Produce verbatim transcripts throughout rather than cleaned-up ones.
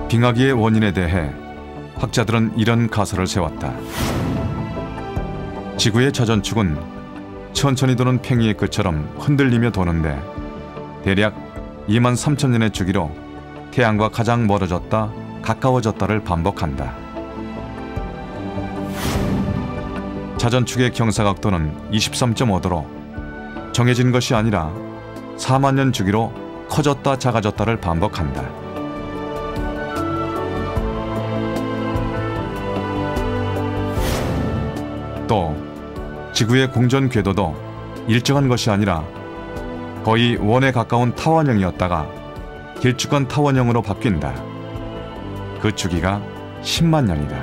빙하기의 원인에 대해 학자들은 이런 가설을 세웠다. 지구의 자전축은 천천히 도는 팽이의 끝처럼 흔들리며 도는데 대략 이만 삼천 년의 주기로 태양과 가장 멀어졌다 가까워졌다를 반복한다. 자전축의 경사각도는 이십삼 점 오 도로 정해진 것이 아니라 사만 년 주기로 커졌다 작아졌다를 반복한다. 또 지구의 공전 궤도도 일정한 것이 아니라 거의 원에 가까운 타원형이었다가 길쭉한 타원형으로 바뀐다. 그 주기가 십만 년이다.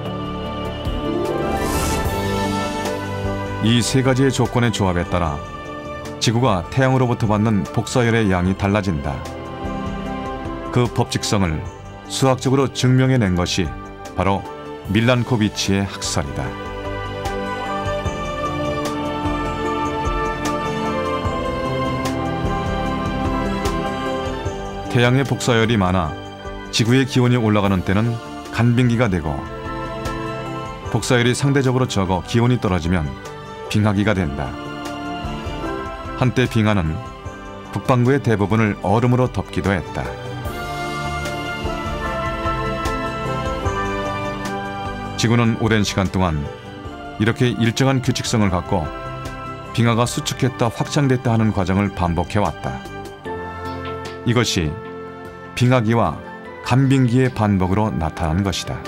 이 세 가지의 조건의 조합에 따라 지구가 태양으로부터 받는 복사열의 양이 달라진다. 그 법칙성을 수학적으로 증명해낸 것이 바로 밀란코비치의 학설이다. 태양의 복사열이 많아 지구의 기온이 올라가는 때는 간빙기가 되고, 복사열이 상대적으로 적어 기온이 떨어지면 빙하기가 된다. 한때 빙하는 북반구의 대부분을 얼음으로 덮기도 했다. 지구는 오랜 시간 동안 이렇게 일정한 규칙성을 갖고 빙하가 수축했다 확장됐다 하는 과정을 반복해왔다. 이것이 빙하기와 간빙기의 반복으로 나타난 것이다.